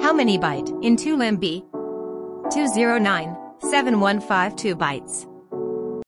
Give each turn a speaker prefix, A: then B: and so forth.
A: How many byte in 2 lim b? 209, 7152 bytes.